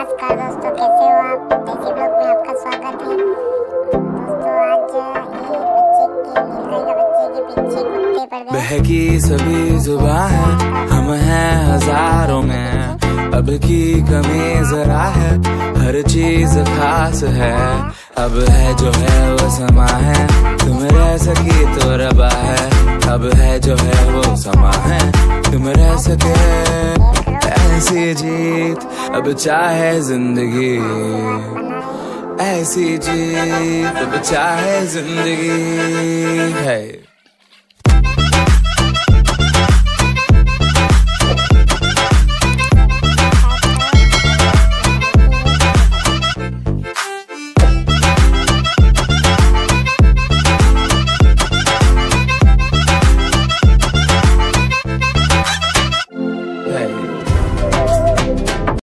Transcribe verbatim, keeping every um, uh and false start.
नमस्कार दोस्तों, कैसे हो आप? देसी ब्लॉग में आपका स्वागत है। दोस्तों आज ये बच्चे के नीलगाय का बच्चे के पीछे कुत्ते पड़ गए। बहकी सभी जुबां है, हम हैं हजारों में, अब की कमी जरा है, हर चीज खास है। अब है जो है वो समा है, तुम रह सकी तो रबा है। अब है जो है वो समा है, तुम रह सके ऐसी जीत। अब चाहे जिंदगी ऐसी जीत, अब चाहे जिंदगी है।